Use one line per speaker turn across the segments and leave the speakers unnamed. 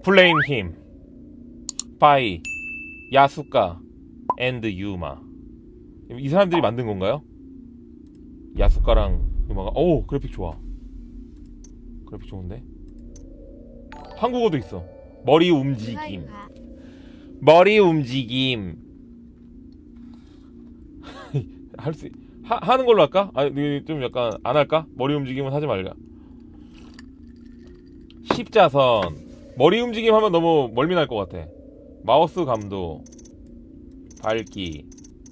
블레임 힘 바이 야수카 앤드 유마. 이 사람들이 만든 건가요? 야수카랑 유마가. 오, 그래픽 좋아. 그래픽 좋은데? 한국어도 있어. 머리 움직임. 머리 움직임. 할 수, 하는 걸로 할까? 아, 좀 약간 안 할까? 머리 움직임은 하지 말자. 십자선. 머리 움직임 하면 너무 멀미날 것 같아. 마우스 감도. 밝기.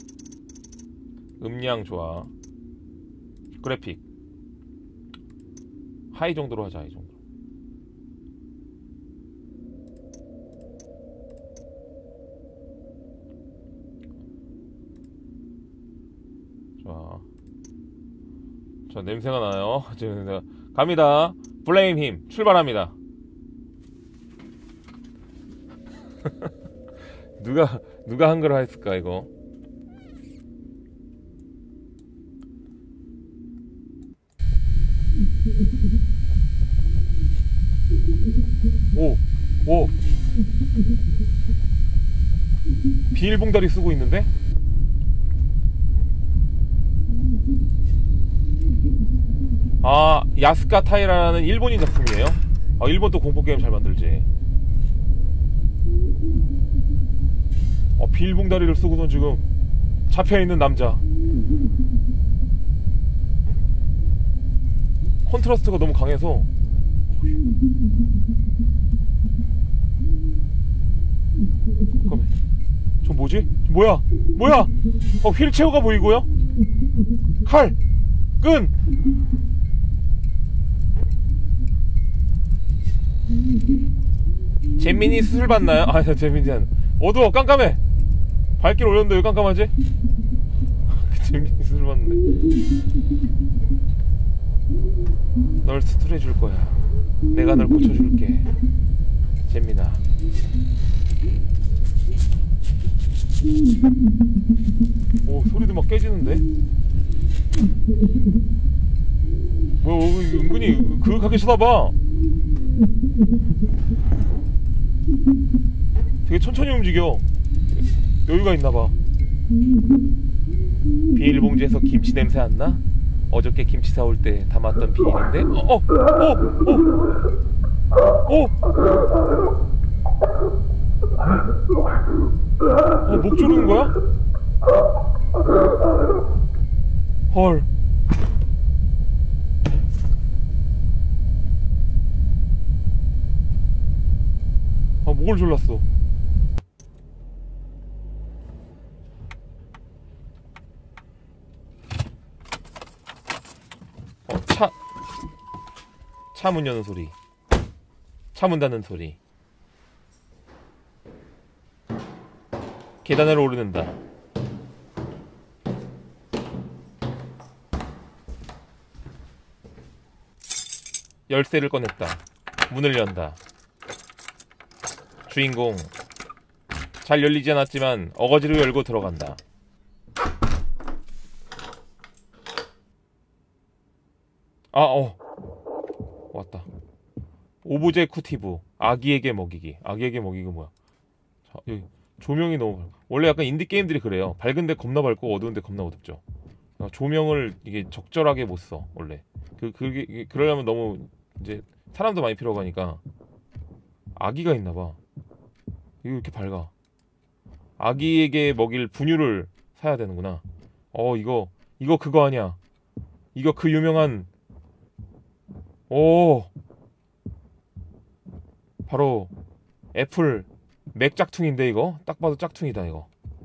음량 좋아. 그래픽 하이 정도로 하자. 하이 정도. 좋아. 저 냄새가 나요. 지금 냄새가. 갑니다. 블레임 힘 출발합니다. 누가 한글을 했을까 이거. 오 비닐봉다리 쓰고 있는데? 아, 야스카 타이라는 일본인 작품이에요. 아, 일본도 공포게임 잘 만들지. 비닐봉다리를 쓰고선 지금 잡혀있는 남자. 컨트라스트가 너무 강해서. 잠깐만, 저 뭐지? 뭐야? 휠체어가 보이고요? 칼! 끈! 잼민이 수술 받나요? 아, 잼민이 어두워. 깜깜해. 발길 올렸는데 왜 깜깜하지? 잼민이 수술 받는데. 널 수술해줄 거야. 내가 널 고쳐줄게. 잼민아. 오, 소리도 막 깨지는데? 뭐야, 은근히 그윽하게 쳐다봐. 되게 천천히 움직여. 여유가 있나봐. 비닐봉지에서 김치 냄새 안 나? 어저께 김치 사올 때 담았던 비닐인데? 목 조르는 거야? 헐. 아, 목을 졸랐어. 차 문 여는 소리. 차 문 닫는 소리. 계단을 오르는다. 열쇠를 꺼냈다. 문을 연다. 주인공. 잘 열리지 않았지만 어거지로 열고 들어간다. 왔다. 오브제쿠티브. 아기에게 먹이기. 아기에게 먹이기 뭐야? 자, 여기 조명이 너무 밝아. 원래 약간 인디게임들이 그래요. 밝은데 겁나 밝고 어두운데 겁나 어둡죠. 조명을 이게 적절하게 못 써, 원래. 그러려면 너무 이제 사람도 많이 필요하고 하니까. 아기가 있나봐. 이거 이렇게 밝아. 아기에게 먹일 분유를 사야 되는구나. 이거 그거 아니야. 이거 그 유명한. 바로 애플 맥 짝퉁인데 이거? 딱 봐도 짝퉁이다 이거.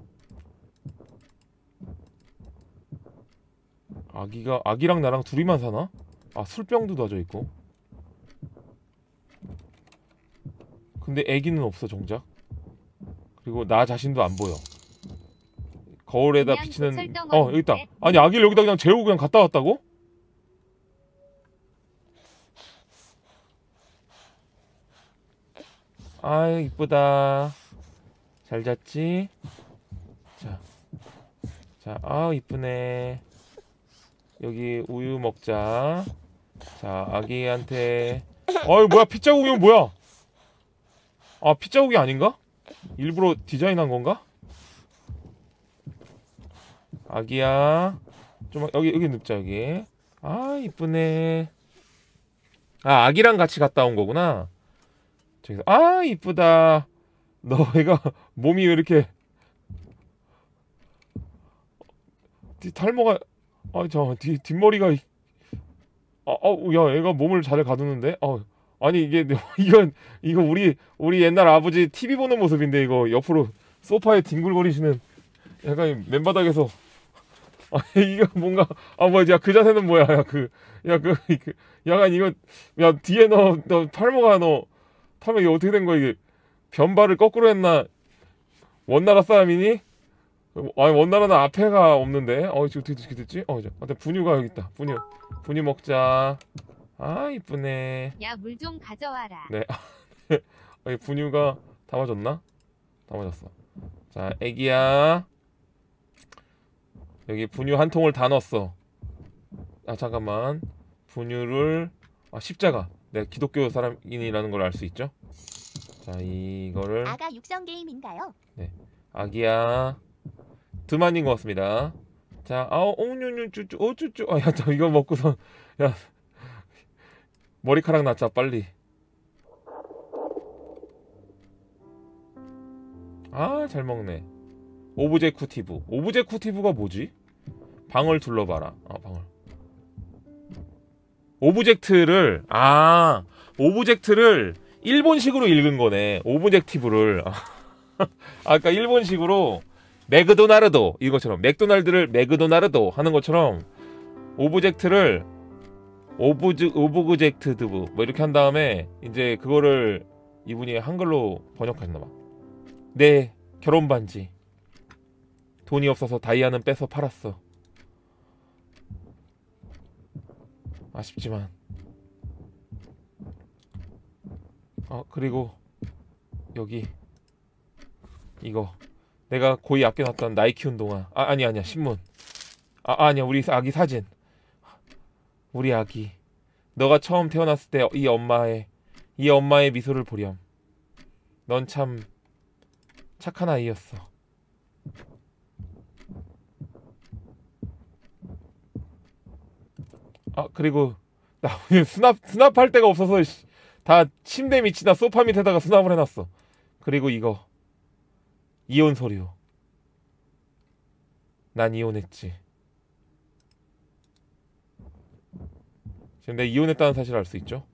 아기랑 나랑 둘이만 사나? 아, 술병도 놔져 있고. 근데 애기는 없어 정작. 그리고 나 자신도 안 보여. 거울에다 비치는. 여기 있다. 아니, 아기를 여기다 그냥 재우고 그냥 갔다 왔다고? 아유, 이쁘다. 잘 잤지? 자, 이쁘네. 여기 우유 먹자. 자, 아기한테. 뭐야, 핏자국이면 뭐야? 아, 핏자국이 아닌가? 일부러 디자인한 건가? 아기야. 좀 여기 눕자 여기. 아, 이쁘네. 아, 아기랑 같이 갔다 온 거구나. 저기서 아, 이쁘다. 너 애가 몸이 왜 이렇게 탈모가 뒷머리가 야, 애가 몸을 잘 가두는데. 아니 이게 이거 우리 옛날 아버지 TV 보는 모습인데 이거 옆으로 소파에 뒹굴거리시는 약간 맨바닥에서 이거 뭔가 뭐야 그 자세는 뭐야 약간 이거 야 뒤에 너 탈모가 너 탈모 이게 어떻게 된 거야 이게 변발을 거꾸로 했나 원나라 사람이니? 아니 원나라는 앞에가 없는데 지금 어떻게 됐지? 근데 분유가 여기 있다. 분유 먹자. 아 이쁘네.
야 물 좀 가져와라.
네. 분유가 다 맞았나? 다 맞았어. 자 애기야 여기 분유 한 통을 다 넣었어. 아 잠깐만 분유를 십자가 내가 기독교 사람인이라는 걸 알 수 있죠? 자 이거를
아가 육성 게임인가요?
네 아기야 두 마리인 것 같습니다. 자 쭈쭈 야 이거 먹고선 야 머리카락 낳자 빨리. 아 잘 먹네. 오브젝티브가 뭐지? 방을 둘러봐라. 방을. 오브젝트를 일본식으로 읽은 거네. 오브젝티브를. 아까 일본식으로 맥도나르도 이것처럼 맥도날드를 맥도나르도 하는 것처럼 오브젝트를 오브젝트드 뭐 이렇게 한 다음에 이제 그거를 이분이 한글로 번역했나 봐. 내 결혼 반지. 돈이 없어서 다이아는 빼서 팔았어. 아쉽지만. 그리고 여기 이거 내가 고이 아껴놨던 나이키 운동화. 아니야 신문. 아니야 우리 아기 사진. 우리 아기. 너가 처음 태어났을 때 이 엄마의 미소를 보렴. 넌 참 착한 아이였어. 그리고 나 오늘 수납할 데가 없어서 다 침대 밑이나 소파 밑에다가 수납을 해놨어. 그리고 이거 이혼 서류. 난 이혼했지. 지금 내가 이혼했다는 사실을 알 수 있죠?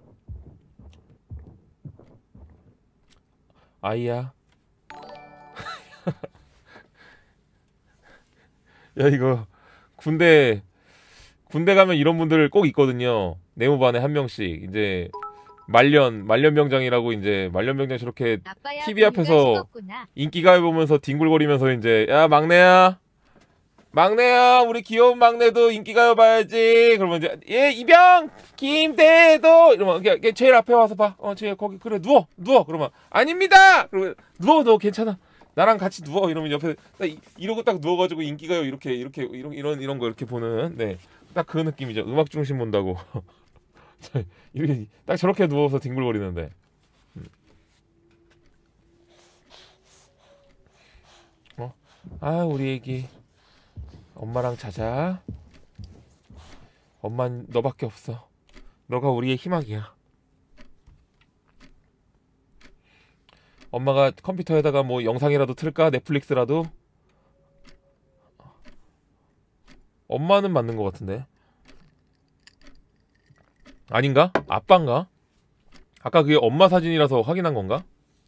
아이야. 야 이거 군대 가면 이런 분들 꼭 있거든요. 내무반에 한 명씩 이제 말년병장이라고 이제 말년병장 저렇게 TV 앞에서 인기가요 보면서 뒹굴거리면서 이제 야 막내야 우리 귀여운 막내도 인기가요 봐야지. 그러면 이제 이병 김대도 이러면 그냥 제일 앞에 와서 봐. 제일 거기 그래 누워. 그러면 아닙니다. 그러면 누워 너 괜찮아. 나랑 같이 누워. 이러면 옆에 이러고 딱 누워가지고 인기가요 이런 거 이렇게 보는 네 딱 그 느낌이죠. 음악 중심 본다고. 이렇게 딱 저렇게 누워서 뒹굴거리는데. 우리 애기 엄마랑 자자. 엄만 너밖에 없어. 너가 우리의 희망이야. 엄마가 컴퓨터에다가 뭐 영상이라도 틀까? 넷플릭스라도? 엄마는 맞는 것 같은데. 아닌가? 아빠인가? 아까 그게 엄마 사진이라서 확인한 건가?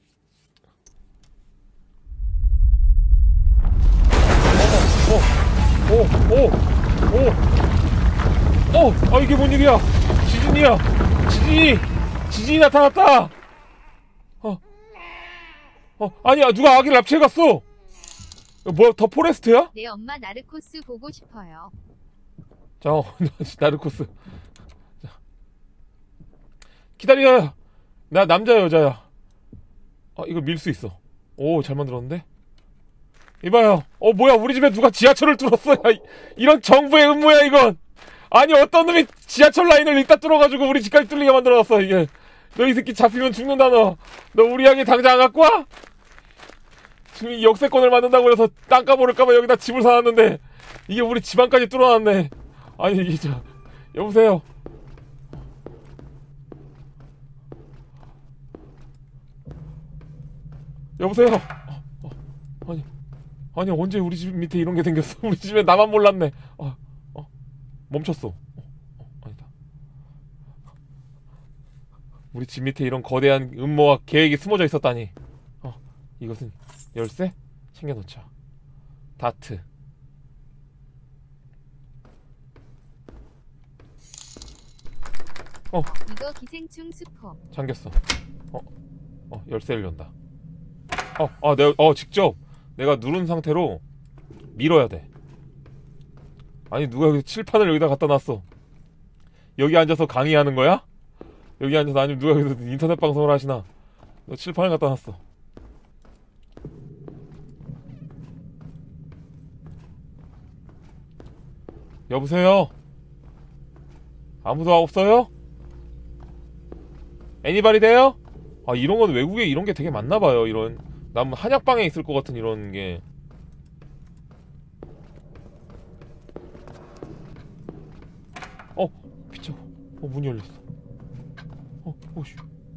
이게 뭔 일이야? 지진이 나타났다. 아니야 누가 아기를 납치해 갔어. 뭐야 더 포레스트야?
내 엄마 나르코스 보고 싶어요.
자 나르코스. 자, 기다려. 나 남자야 여자야? 이거 밀 수 있어. 오 잘 만들었는데? 이봐요. 뭐야 우리 집에 누가 지하철을 뚫었어. 야, 이런 정부의 음모야 이건. 아니 어떤 놈이 지하철 라인을 일단 뚫어가지고 우리 집까지 뚫리게 만들어놨어 이게. 너 이 새끼 잡히면 죽는다 너. 너 우리 양이 당장 안 갖고 와? 지금 이 역세권을 만든다고 해서 땅값 오를까봐 여기다 집을 사놨는데 이게 우리 집안까지 뚫어놨네. 아니 이게 저 여보세요. 여보세요. 아니 아니 언제 우리 집 밑에 이런 게 생겼어? 우리 집에 나만 몰랐네. 멈췄어. 아니다. 우리 집 밑에 이런 거대한 음모와 계획이 숨어져 있었다니. 이것은 열쇠? 챙겨놓자. 다트.
이거 기생충 스포.
잠겼어. 열쇠를 연다. 내가 직접 내가 누른 상태로 밀어야 돼. 아니 누가 여기 칠판을 여기다 갖다 놨어. 여기 앉아서 강의하는 거야? 여기 앉아서 아니면 누가 여기서 인터넷 방송을 하시나? 너 칠판을 갖다 놨어. 여보세요? 아무도 없어요? 애니바리 돼요? 이런 건 외국에 이런 게 되게 많나봐요. 이런 남 한약방에 있을 것 같은 이런 게. 피쳐. 문이 열렸어. 오씨.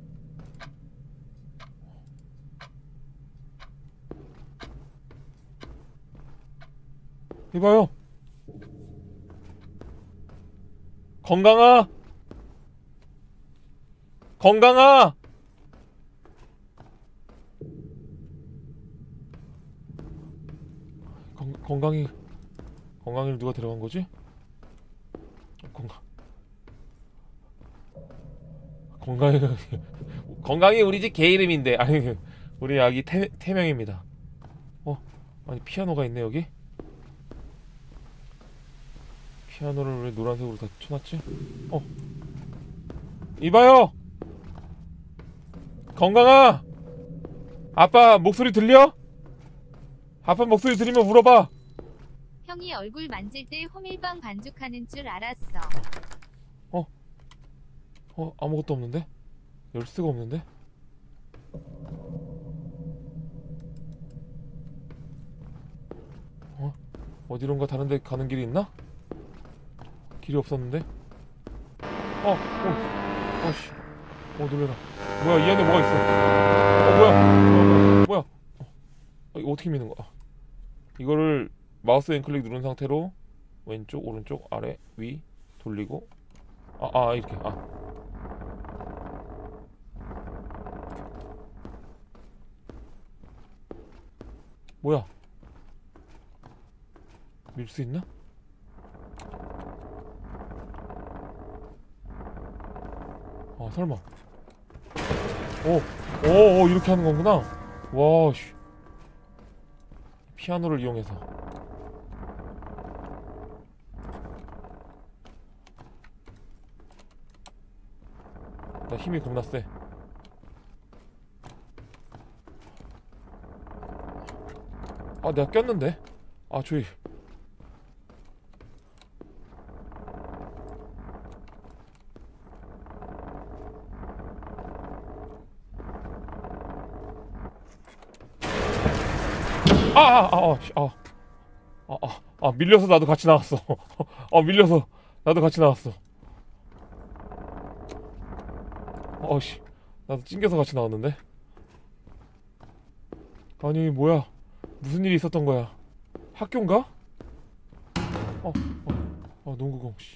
이봐요. 건강아. 건강아. 건강이를 누가 데려간 거지? 건강이 우리 집 개 이름인데. 아니 우리 아기 태명입니다. 아니 피아노가 있네 여기. 피아노를 왜 노란색으로 다 쳐놨지? 이봐요. 건강아. 아빠 목소리 들려? 아빠 목소리 들리면 물어봐.
형이 얼굴 만질 때 호밀빵 반죽하는 줄 알았어.
아무것도 없는데? 열쇠가 없는데? 어디론가 다른데 가는 길이 있나? 길이 없었는데? 씨. 놀래라. 뭐야, 이 안에 뭐가 있어. 뭐야. 이거 어떻게 미는 거야? 이거를 마우스 왼클릭 누른 상태로 왼쪽, 오른쪽, 아래, 위 돌리고 이렇게. 뭐야? 밀 수 있나? 설마. 이렇게 하는 거구나. 와, 씨. 피아노를 이용해서. 나 힘이 겁나 세. 내가 꼈는데? 조이. 밀려서 나도 같이 나왔어. 밀려서 나도 같이 나왔어. 씨. 나도 찡겨서 같이 나왔는데? 아니, 뭐야. 무슨 일이 있었던 거야? 학교인가? 농구공, 씨.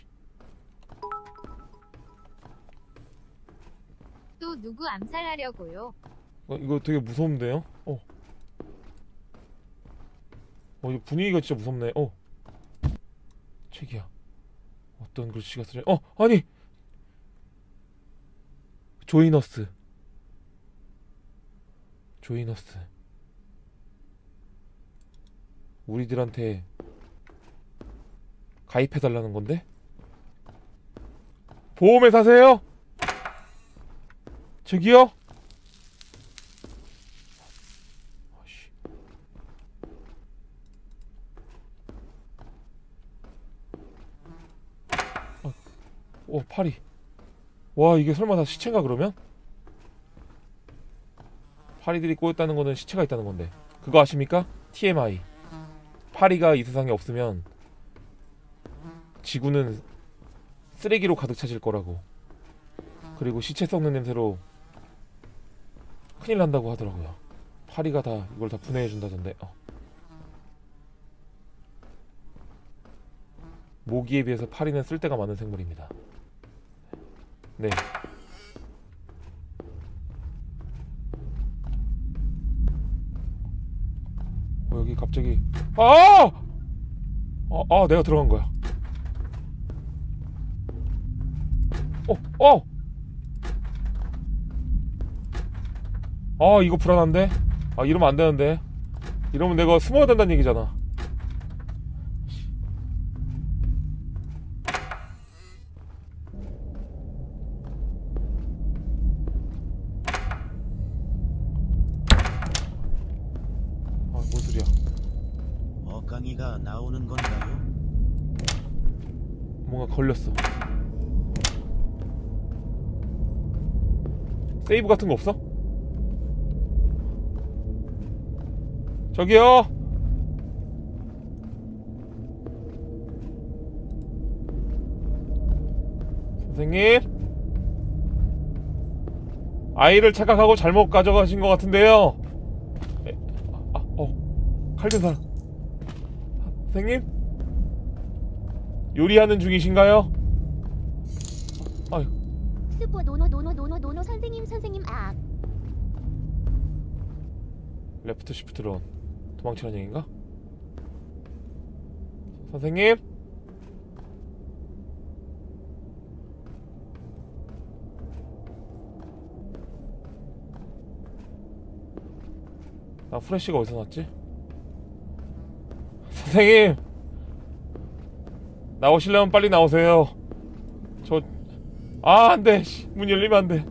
또 누구 암살하려고요?
이거 되게 무서운데요? 이거 분위기가 진짜 무섭네. 책이야. 어떤 글씨가 쓰려? 아니! 조이너스. 우리들한테 가입해달라는 건데? 보험회사세요? 저기요? 파리. 와, 이게 설마 다 시체인가 그러면? 파리들이 꼬였다는 거는 시체가 있다는 건데. 그거 아십니까? TMI. 파리가 이 세상에 없으면 지구는 쓰레기로 가득 차질 거라고. 그리고 시체 썩는 냄새로 큰일 난다고 하더라고요. 파리가 다 이걸 다 분해해 준다던데. 모기에 비해서 파리는 쓸데가 많은 생물입니다. 네. 여기 갑자기 내가 들어간 거야. 이거 불안한데? 이러면 안 되는데. 이러면 내가 숨어야 된다는 얘기잖아. 뭔 소리야?
어강이가 나오는 건가요?
뭔가 걸렸어. 세이브 같은 거 없어? 저기요. 선생님, 아이를 착각하고 잘못 가져가신 것 같은데요. 칼든 사람. 선생님, 요리하는 중이신가요?
스포 노노 선생님
레프트 시프트로 도망치라는 얘기인가? 선생님? 나 프레쉬가 어디서 났지? 선생님! 나오시려면 빨리 나오세요. 안돼. 문 열리면 안돼.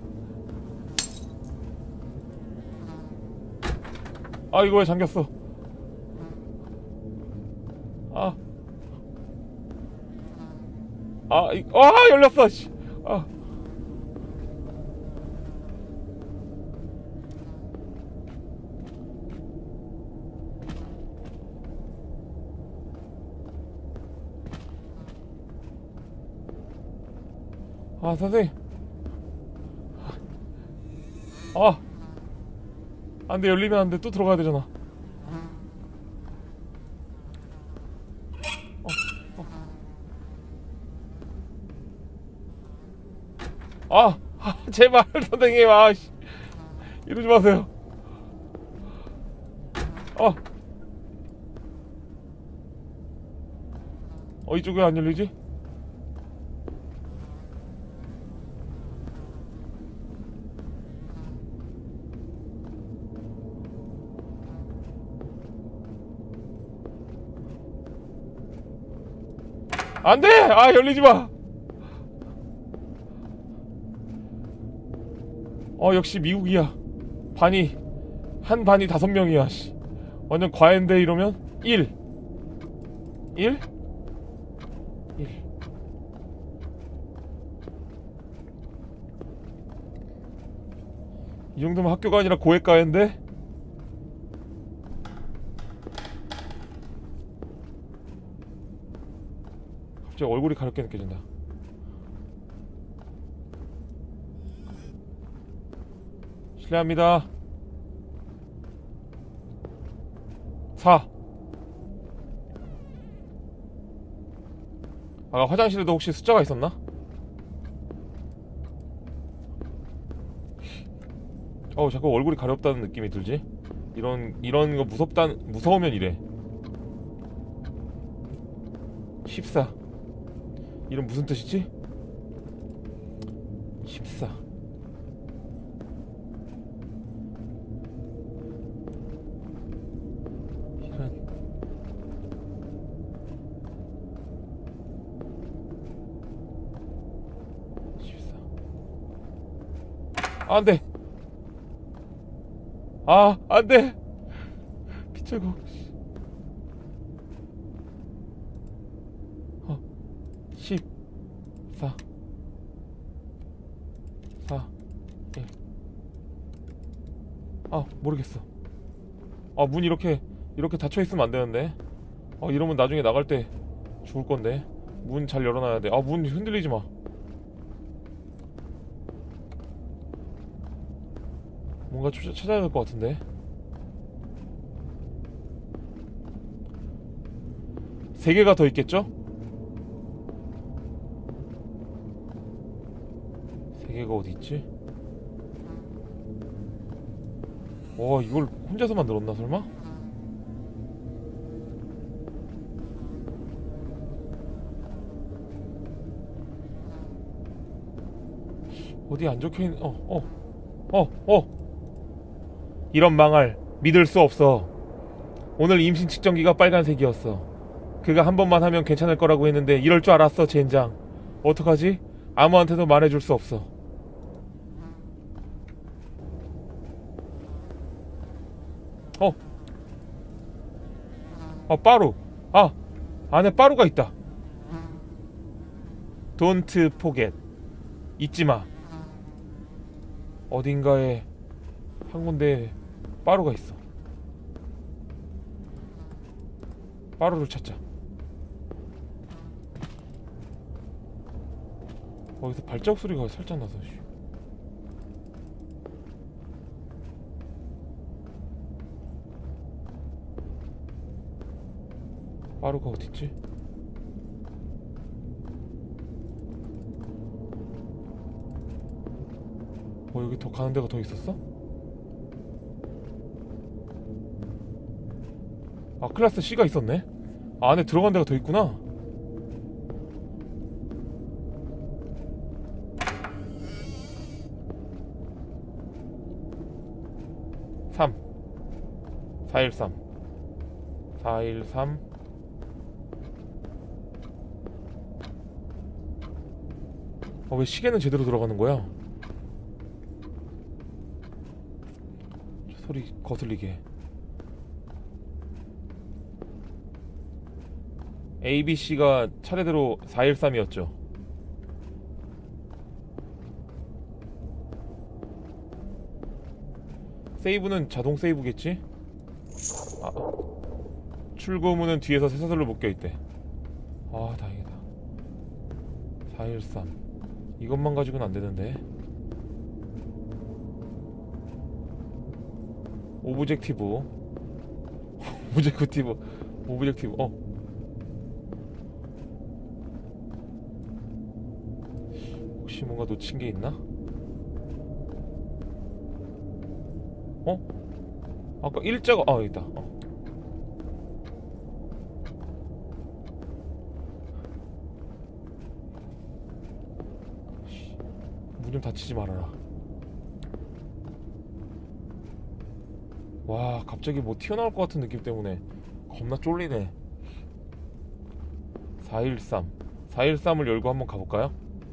이거 왜 잠겼어? 열렸어. 선생님. 안돼. 열리면 안돼. 또 들어가야 되잖아. 제발 선생님. 이러지 마세요. 이쪽 왜 안 열리지? 안돼! 열리지 마! 역시 미국이야. 한 반이 5명이야. 완전 과외인데 이러면? 1 이 정도면 학교가 아니라 고액과외인데? 갑자기 얼굴이 가렵게 느껴진다. 실례합니다. 4. 아까 화장실에도 혹시 숫자가 있었나? 자꾸 얼굴이 가렵다는 느낌이 들지? 이런 거 무서우면 이래. 14. 이름 무슨 뜻이지? 14. 이런. 안돼. 안돼. 피자국. 14 4 1. 모르겠어. 문 이렇게 닫혀 있으면 안 되는데. 이러면 나중에 나갈 때 죽을 건데. 문 잘 열어놔야 돼. 문 흔들리지 마. 뭔가 찾아야 될 것 같은데. 세 개가 더 있겠죠? 세 개가 어디 있지? 이걸 혼자서 만들었나 설마? 어디 안 적혀있는 이런 망할. 믿을 수 없어. 오늘 임신 측정기가 빨간색이었어. 그가 한 번만 하면 괜찮을 거라고 했는데 이럴 줄 알았어. 젠장. 어떡하지? 아무한테도 말해줄 수 없어. 빠루. 안에 빠루가 있다. Don't forget. 잊지마. 어딘가에 한 군데에 빠루가 있어. 빠루를 찾자. 여기서 발자국 소리가 살짝 나서. 빠루가 어딨지? 여기 더 가는 데가 더 있었어? 클래스 C가 있었네? 안에 들어간 데가 더 있구나. (3) 413 413 왜 시계는 제대로 들어가는 거야? 소리 거슬리게. ABC가 차례대로 413이었죠. 세이브는 자동 세이브겠지? 출구문은 뒤에서 쇠사슬로 묶여있대. 다행이다. 413 이것만 가지고는 안되는데. 오브젝티브 혹시 뭔가 놓친 게 있나? 아까 일자가 여기 있다. 문 좀 닫히지 말아라. 와, 갑자기 뭐 튀어나올 것 같은 느낌 때문에 겁나 쫄리네. 413을 열고 한번 가볼까요?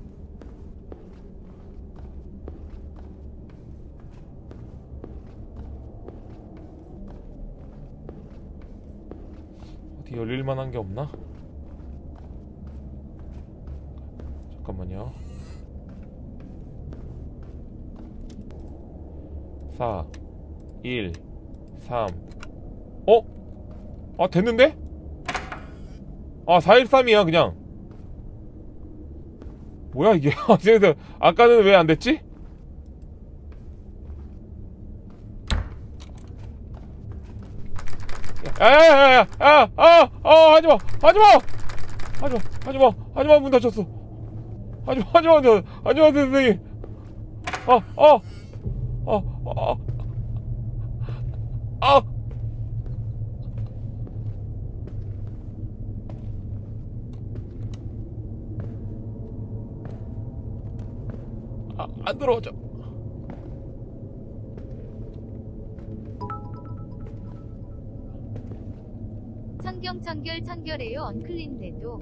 어디 열릴만한 게 없나? 잠깐만요. 4 1 3 됐는데? 413이야 그냥. 뭐야 이게? 아까는 왜 안 됐지? 야야야야! 하지마! 문 닫혔어. 하지마 선생님. 안 들어오죠.
청결해요. 언클린데도.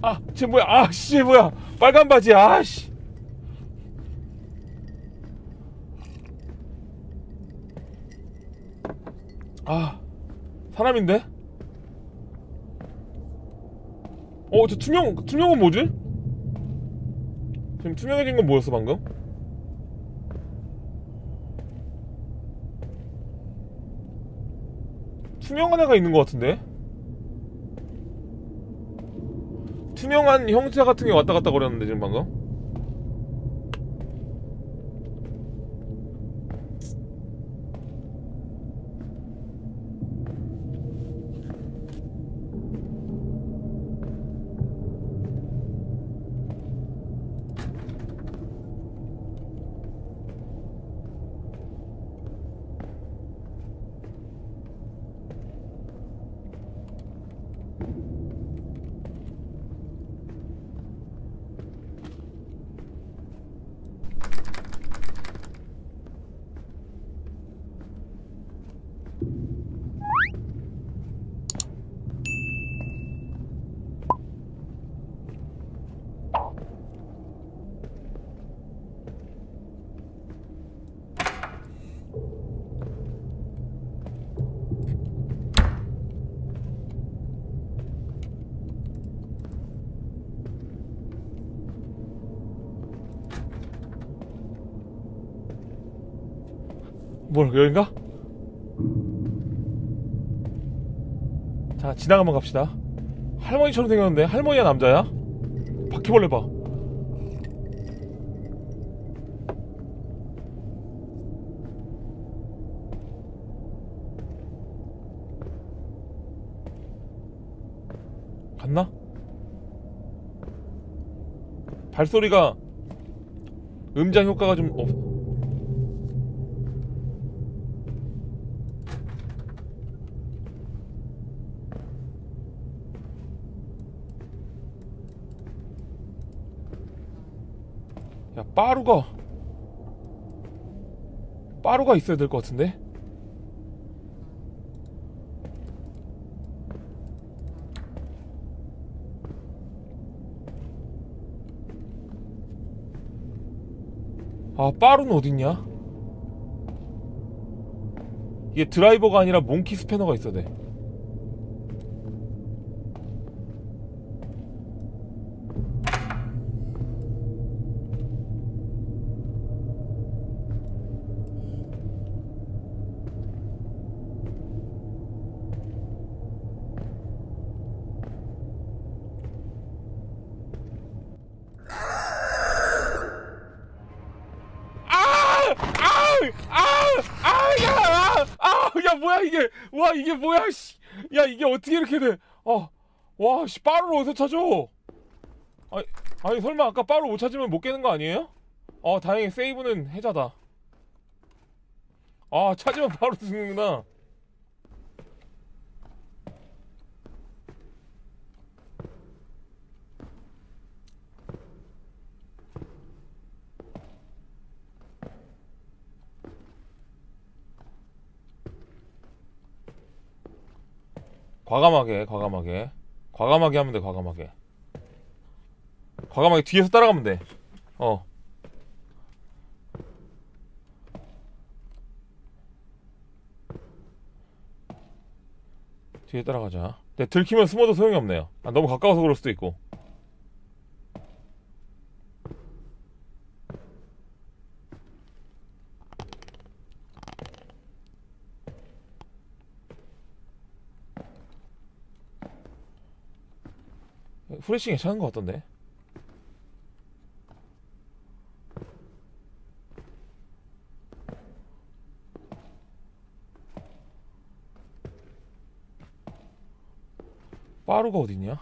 쟤 뭐야? 쟤 뭐야? 빨간 바지야. 씨. 사람인데? 저 투명은 뭐지? 지금 투명해진 건 뭐였어 방금? 투명한 애가 있는 것 같은데? 투명한 형체 같은 게 왔다 갔다 거렸는데 지금 방금? 뭘 여긴가? 자 지나가 한번 갑시다. 할머니처럼 생겼는데 할머니야 남자야? 바퀴벌레 봐. 갔나? 발소리가 음장 효과가 좀 야 빠루가 있어야 될 것 같은데? 빠루는 어딨냐? 이게 드라이버가 아니라 몽키 스패너가 있어야 돼. 야 뭐야 이게? 와 이게 뭐야 씨. 야 이게 어떻게 이렇게 돼? 와 씨 빠루를 어디서 찾아? 아니 설마 아까 빠루 못 찾으면 못 깨는 거 아니에요? 다행히 세이브는 해자다. 찾으면 바로 죽는구나. 과감하게 하면 돼. 과감하게 뒤에서 따라가면 돼. 뒤에 따라가자. 근데 들키면 숨어도 소용이 없네요. 너무 가까워서 그럴 수도 있고. 후레쉬 괜찮은 것 같던데. 빠루가 어딨냐?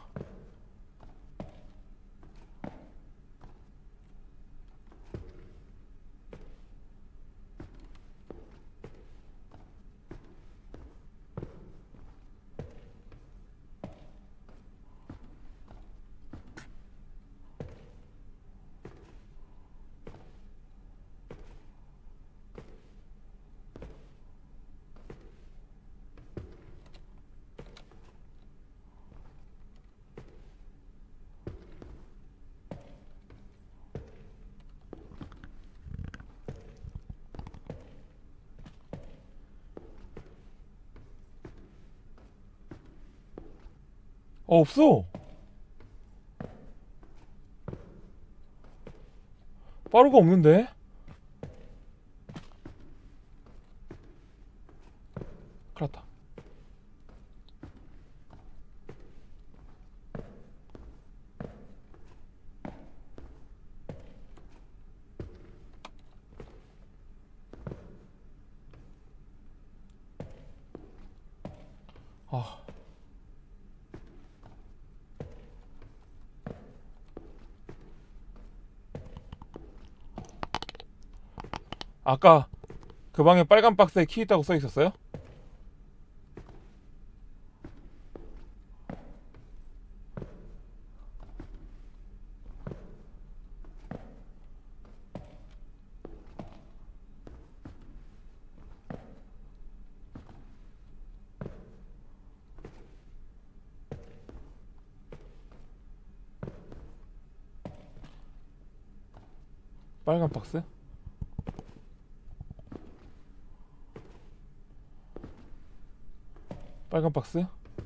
없어. 빠루가 없는데? 큰일났다. 아. 아까 그 방에 빨간 박스에 키 있다고 써 있었어요? 빨간 박스? 빨간 박스?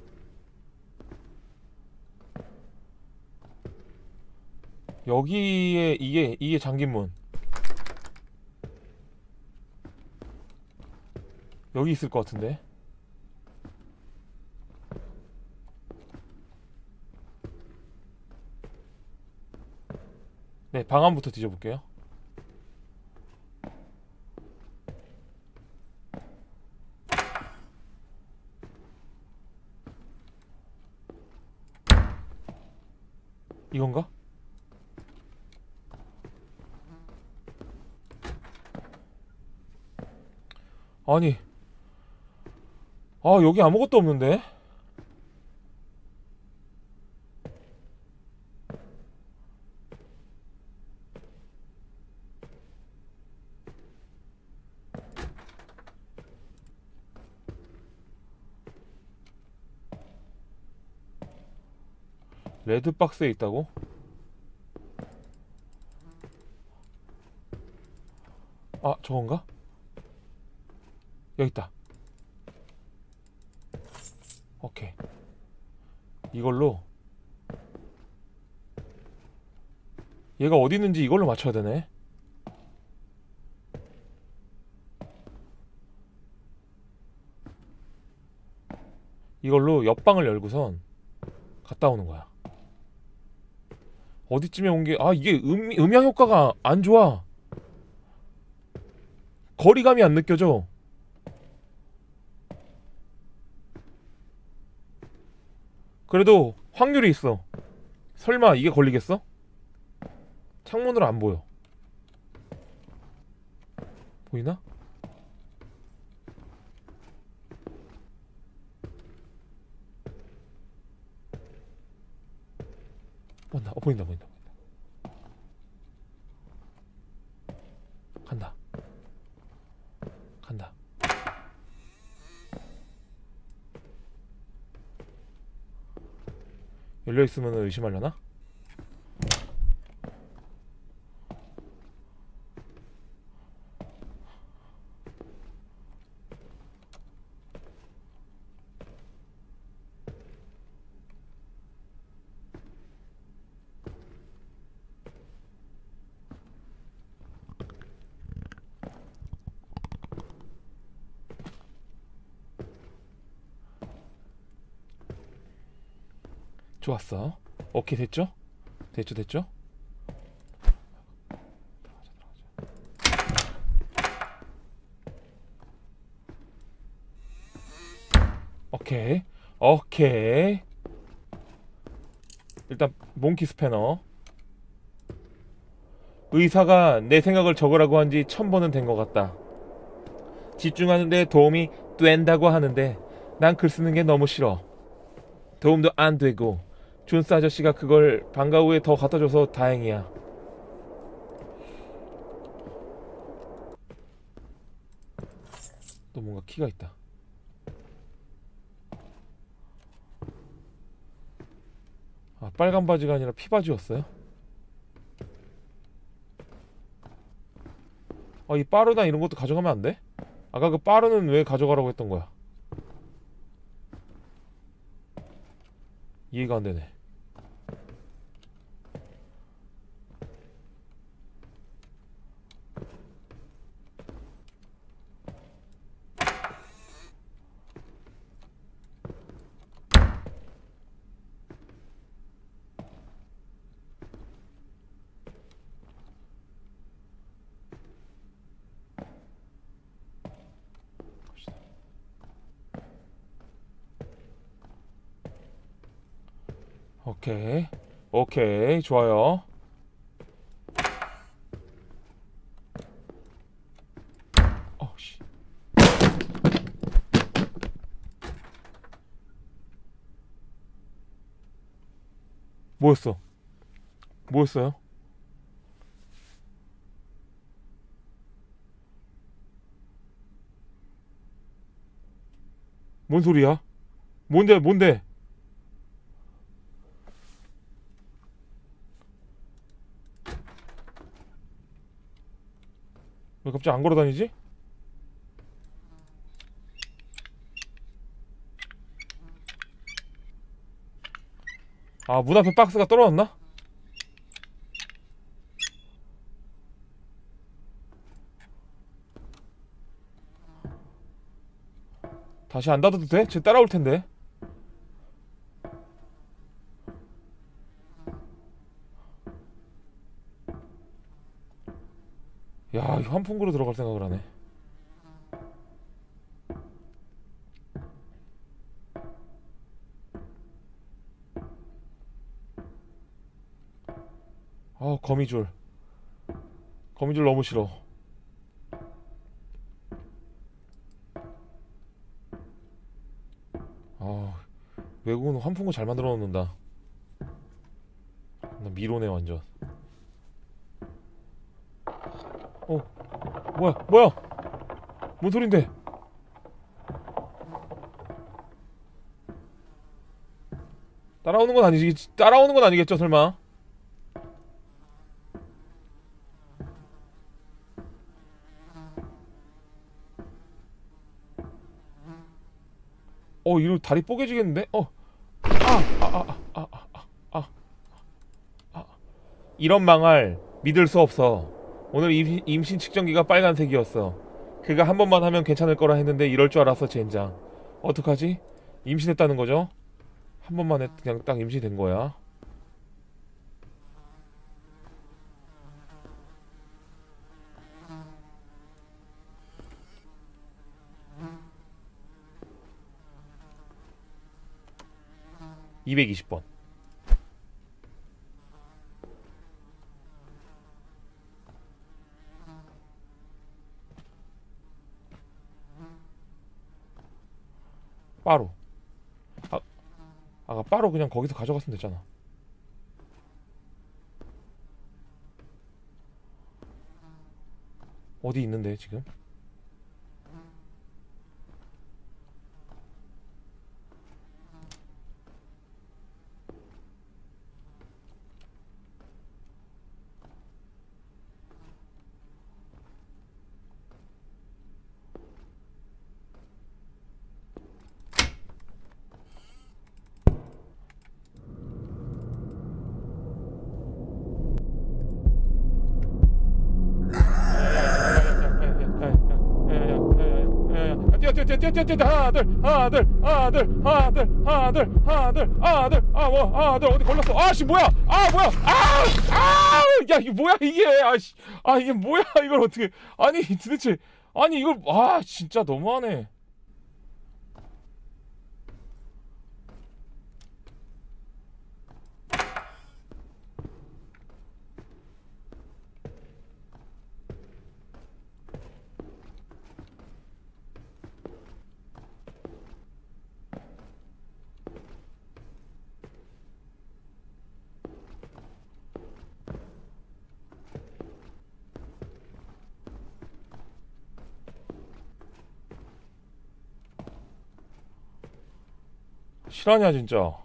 여기에 이게 잠긴 문. 여기 있을 것 같은데. 네, 방안부터 뒤져볼게요. 이건가? 아니, 여기 아무것도 없는데? 레드 박스에 있다고? 아, 저건가? 여기 있다. 오케이. 이걸로 얘가 어디 있는지 이걸로 맞춰야 되네. 이걸로 옆방을 열고선 갔다 오는 거야. 어디쯤에 온 게, 이게 음향 효과가 안 좋아. 거리감이 안 느껴져. 그래도 확률이 있어. 설마 이게 걸리겠어? 창문으로 안 보여. 보이나? 보인다. 간다. 열려있으면 의심하려나? 좋았어. 오케이, 됐죠? 됐죠? 오케이. 일단 몽키 스패너. 의사가 내 생각을 적으라고 한 지 1000번은 된 것 같다. 집중하는 데 도움이 된다고 하는데 난 글 쓰는 게 너무 싫어. 도움도 안 되고 존스 아저씨가 그걸 방과 후에 더 갖다줘서 다행이야. 또 뭔가 키가 있다. 빨간 바지가 아니라 피 바지였어요? 이 빠르나 이런 것도 가져가면 안 돼? 아까 그 빠르는 왜 가져가라고 했던 거야? 이해가 안 되네. 오케이. 오케이. 좋아요. 씨. 뭐였어? 뭐였어요? 뭔 소리야? 뭔데, 뭔데? 왜 갑자기 안 걸어다니지? 아, 문 앞에 박스가 떨어졌나? 다시 안 닫아도 돼? 쟤 따라올 텐데. 야, 이 환풍구로 들어갈 생각을 하네. 아, 거미줄. 거미줄 너무 싫어. 아, 외국은 환풍구 잘 만들어 놓는다. 나 미로네 완전. 뭐야, 뭐야? 뭔 소린데? 따라오는 건 아니지? 따라오는 건 아니겠죠, 설마? 이거 다리 뽀개지겠는데? 이런 망할 믿을 수 없어. 오늘 임신 측정기가 빨간색이었어. 그가 한 번만 하면 괜찮을 거라 했는데 이럴 줄 알았어, 젠장. 어떡하지? 임신했다는 거죠? 한 번만 그냥 딱 임신된 거야. (220번) 빠로. 아까 빠로 그냥 거기서 가져갔으면 됐잖아. 어디 있는데 지금? 뛰어 하나 둘 어디 걸렸어. 아씨 뭐야. 뭐야. 야 이게 뭐야 이게. 이게 뭐야. 이걸 어떻게. 아니 도대체. 아니 이걸. 진짜 너무하네. 실화냐 진짜.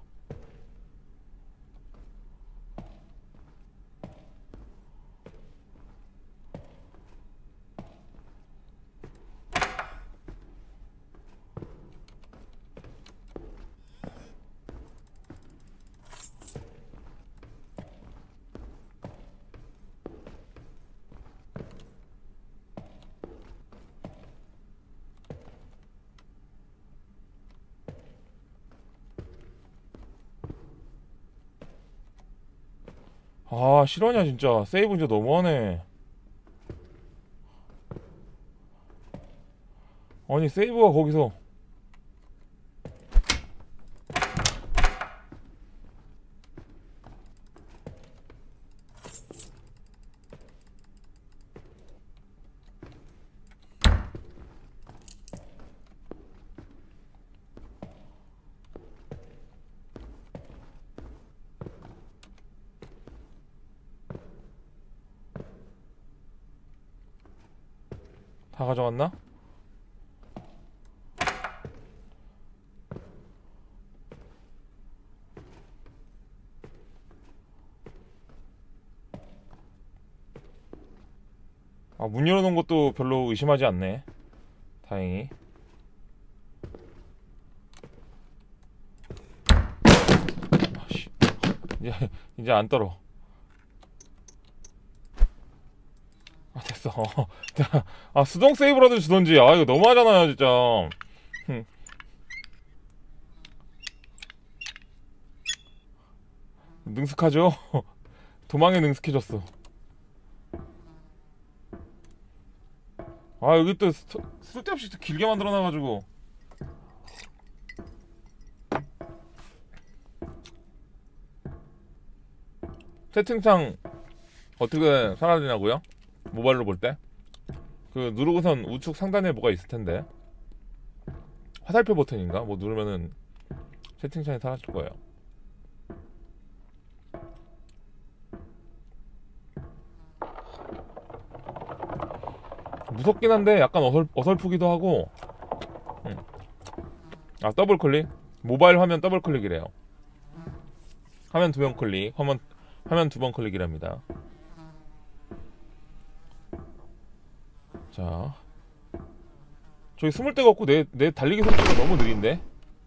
아 실화냐 진짜. 세이브 진짜 너무하네. 아니 세이브가 거기서. 다 가져갔나? 아, 문 열어놓은 것도 별로 의심하지 않네. 다행히. 아씨, 이제 안 떨어. 아 됐어. 아 수동 세이브라도 주던지. 아 이거 너무하잖아요 진짜. 능숙하죠? 도망에 능숙해졌어. 아 여기 또 쓸데없이 또 길게 만들어놔가지고. 채팅창 어떻게 사라지냐고요? 모바일로 볼 때? 그 누르고선 우측 상단에 뭐가 있을 텐데. 화살표 버튼인가? 뭐 누르면은 채팅창이 사라질 거예요. 무섭긴 한데 약간 어설프기도 하고. 아 더블 클릭? 모바일 화면 더블 클릭이래요. 화면 두 번 클릭, 화면 두 번 클릭이랍니다. 자, 저기 숨을 데가 없고 내 달리기 속도가 너무 느린데?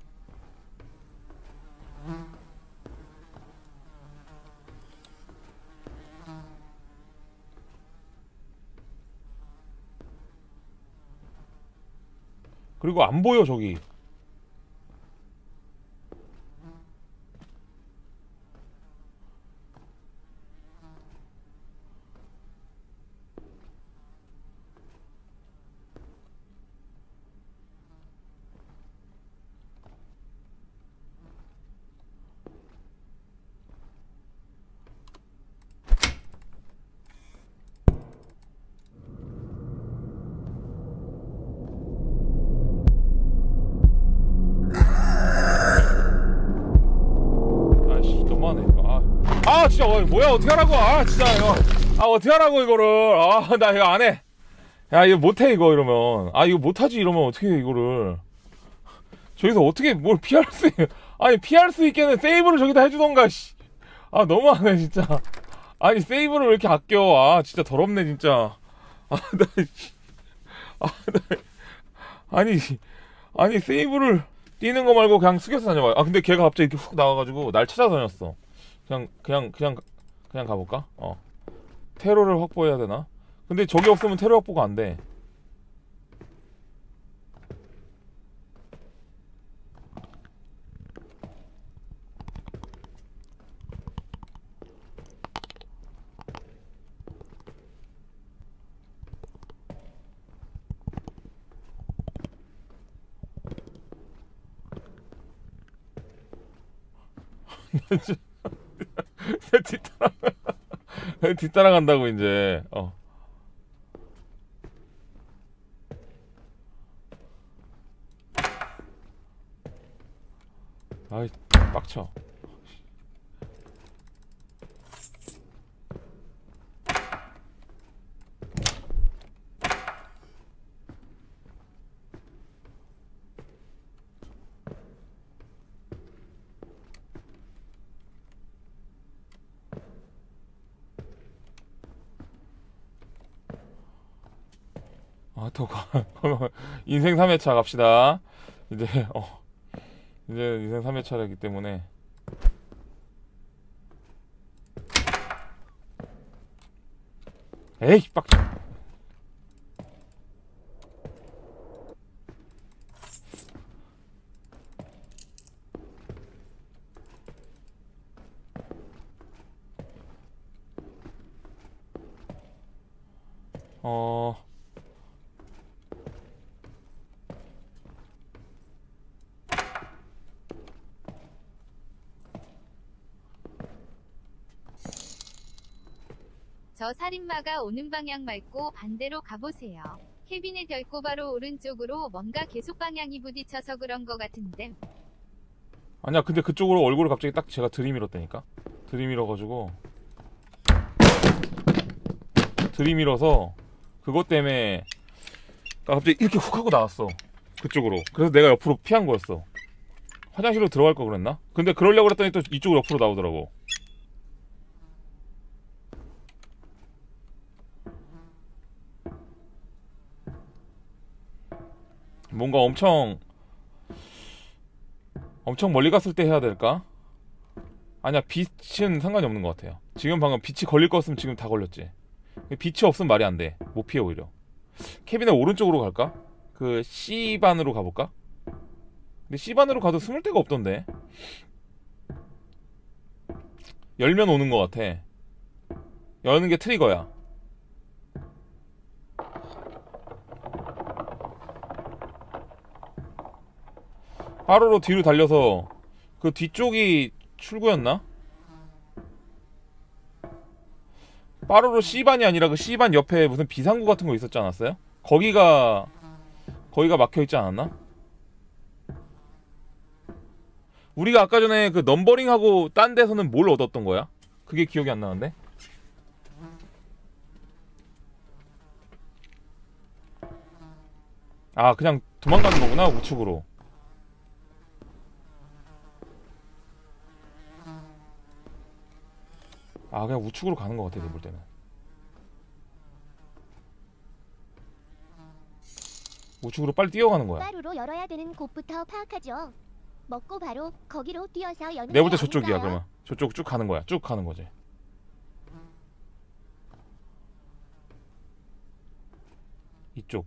그리고 안 보여 저기. 아씨 너무하네 이거. 아 진짜 뭐야 어떻게 하라고. 아 진짜 이거. 아 어떻게 하라고 이거를. 아 나 이거 안 해. 야 이거 못해 이거 이러면. 아 이거 못하지 이러면 어떻게 해 이거를. 저기서 어떻게 뭘 피할 수 아니 피할 수 있게는 세이브를 저기다 해주던가. 씨. 아 너무하네 진짜. 아니 세이브를 왜 이렇게 아껴. 아 진짜 더럽네 진짜. 아, 아니 세이브를 뛰는 거 말고 그냥 숙여서 다녀봐요. 아 근데 걔가 갑자기 이렇게 훅 나와가지고 날 찾아다녔어. 그냥 가볼까? 테러를 확보해야 되나? 근데 저기 없으면 테러 확보가 안 돼. 뒤따라간다고 이제. 아이 빡쳐. 더 인생 3회차 갑시다. 이제 이제 인생 3회차이기 때문에. 에이 빡쳐. 어
저 살인마가 오는 방향 말고 반대로 가보세요. 케빈의 결코 바로 오른쪽으로 뭔가 계속 방향이 부딪혀서 그런 거 같은데.
아니야 근데 그쪽으로 얼굴을 갑자기 딱 제가 들이밀었다니까. 들이밀어가지고 들이밀어서 그것 때문에 갑자기 이렇게 훅 하고 나왔어 그쪽으로. 그래서 내가 옆으로 피한 거였어. 화장실로 들어갈 거 그랬나? 근데 그러려고 그랬더니 또 이쪽으로 옆으로 나오더라고. 뭔가 엄청 멀리 갔을 때 해야 될까? 아니야 빛은 상관이 없는 것 같아요. 지금 방금 빛이 걸릴 거였으면 지금 다 걸렸지. 빛이 없으면 말이 안 돼. 못 피해 오히려. 케빈의 오른쪽으로 갈까? 그 C반으로 가볼까? 근데 C반으로 가도 숨을 데가 없던데. 열면 오는 것 같아. 여는 게 트리거야. 바로로 뒤로 달려서 그 뒤쪽이 출구였나? 빠로로 C반이 아니라 그 C반 옆에 무슨 비상구 같은 거 있었지 않았어요? 거기가 막혀있지 않았나? 우리가 아까 전에 그 넘버링하고 딴 데서는 뭘 얻었던 거야? 그게 기억이 안 나는데? 아 그냥 도망가는 거구나 우측으로. 아 그냥 우측으로 가는 것 같아 내가 볼 때는. 우측으로 빨리 뛰어가는 거야.
빠루로 열어야 되는 곳부터 파악하죠. 먹고 바로 거기로 뛰어서 여는
내가 볼 때
게
저쪽이야.
아닐까요?
그러면 저쪽 쭉 가는 거야. 쭉 가는 거지. 이쪽.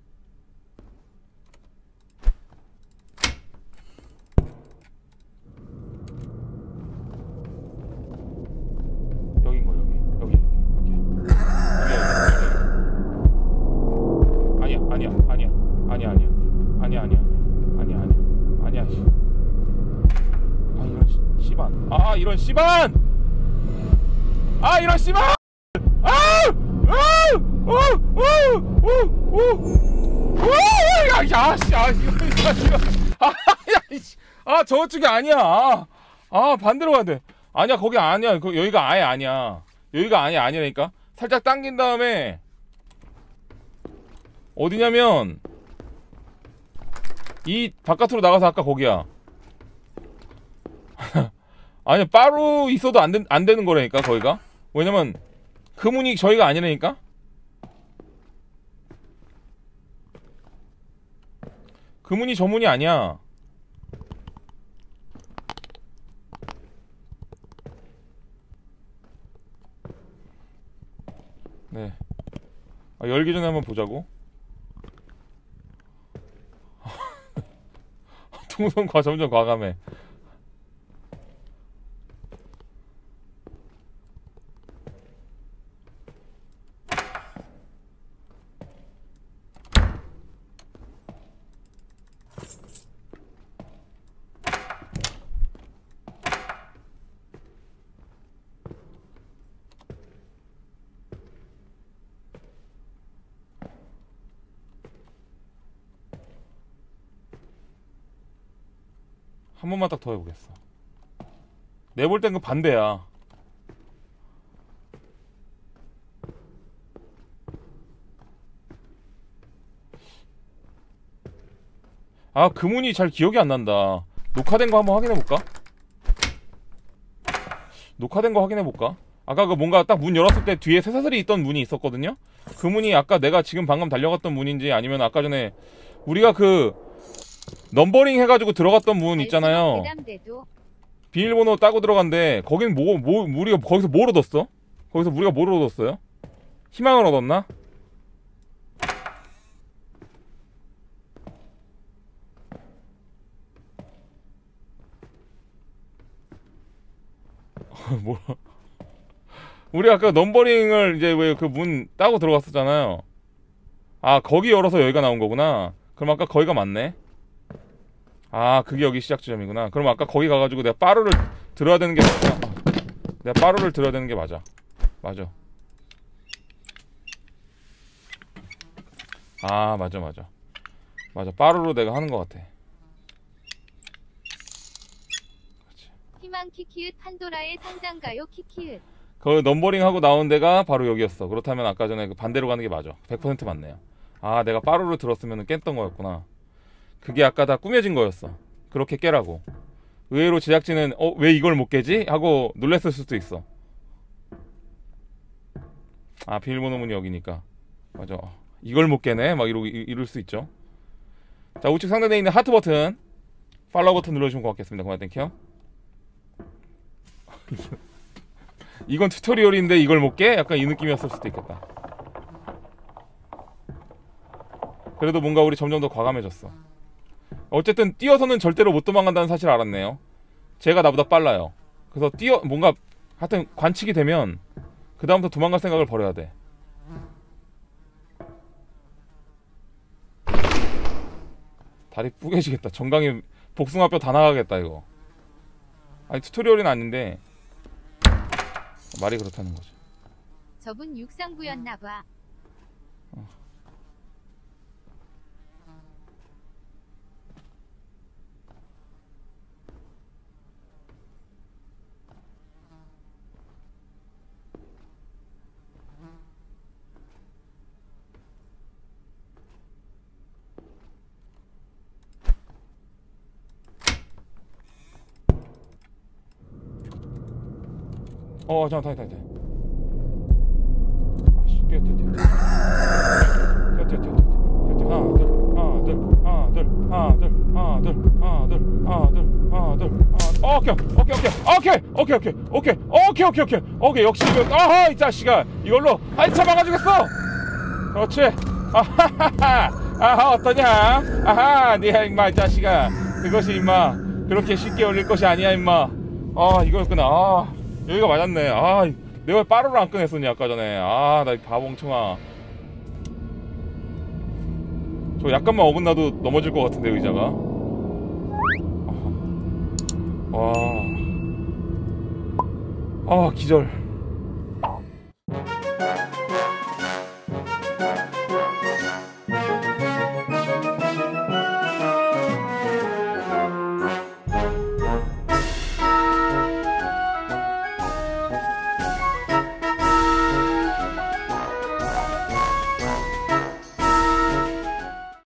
여긴 거 여기 아니야 씨. 아 이런 씨반. 아 이런 씨반. 아 이런 씨반. 저쪽이 아니야. 반대로 가야 돼. 아니야 거기 아니야. 여기가 아예 아니야. 여기가 아예 아니라니까. 살짝 당긴 다음에 어디냐면 이 바깥으로 나가서 아까 거기야. 아니 바로 있어도 안 되는 거라니까 거기가. 왜냐면 그 문이 저희가 아니라니까. 그 문이 저 문이 아니야. 네. 열기 전에 한번 보자고. 동선 점점 과감해. 한 번만 딱 더 해보겠어. 내 볼 땐 그 반대야. 그 문이 잘 기억이 안 난다. 녹화된 거 한번 확인해볼까? 녹화된 거 확인해볼까? 아까 그 뭔가 딱 문 열었을 때 뒤에 쇠사슬이 있던 문이 있었거든요? 그 문이 아까 내가 지금 방금 달려갔던 문인지 아니면 아까 전에 우리가 그 넘버링 해가지고 들어갔던 문 있잖아요. 비밀번호 따고 들어간데 거긴 우리가 거기서 뭘 얻었어? 거기서 우리가 뭘 얻었어요? 희망을 얻었나? 우리 아까 넘버링을 이제 왜 그 문 따고 들어갔었잖아요. 아, 거기 열어서 여기가 나온 거구나. 그럼 아까 거기가 맞네. 아, 그게 여기 시작 지점이구나. 그럼 아까 거기 가가지고 내가 빠루를 들어야 되는 게 맞구나. 내가 빠루를 들어야 되는 게 맞아. 맞아. 아, 맞아. 맞아. 빠루로 내가 하는 것 같아. 그렇지.
희망 키키읒 판도라의 상장가요 키키읒.
그 넘버링 하고 나온 데가 바로 여기였어. 그렇다면 아까 전에 그 반대로 가는 게 맞아. 100% 맞네요. 아, 내가 빠루를 들었으면 깼던 거였구나. 그게 아까 다 꾸며진 거였어. 그렇게 깨라고. 의외로 제작진은 왜 이걸 못 깨지? 하고 놀랬을 수도 있어. 아, 비밀번호 문이 여기니까. 맞아. 이걸 못 깨네? 막 이럴 수 있죠. 자, 우측 상단에 있는 하트 버튼, 팔로우 버튼 눌러주시면 고맙겠습니다. 고맙 땡큐. 이건 튜토리얼인데 이걸 못 깨? 약간 이 느낌이었을 수도 있겠다. 그래도 뭔가 우리 점점 더 과감해졌어. 어쨌든 뛰어서는 절대로 못 도망간다는 사실을 알았네요. 제가 나보다 빨라요. 그래서 뭔가 하여튼 관측이 되면 그 다음부터 도망갈 생각을 버려야 돼. 다리 뿌개지겠다. 정강이 복숭아뼈 다 나가겠다 이거. 아니 튜토리얼은 아닌데 말이 그렇다는 거죠.
저분 육상부였나봐.
잠깐 타이. 아씨, 뛰어. 오케이. 역시 이거, 아하, 이 자식아. 이걸로 한차 막아주겠어. 그렇지. 아하, 어떠냐? 아하, 니야, 임마, 이 자식아. 그것이, 임마, 그렇게 쉽게 올릴 것이 아니야, 임마. 이거였구나. 여기가 맞았네. 내가 왜 빠루를 안 꺼냈었냐 아까 전에. 나 이 바봉청아. 저 약간만 어긋나도 넘어질 것 같은데 의자가. 기절.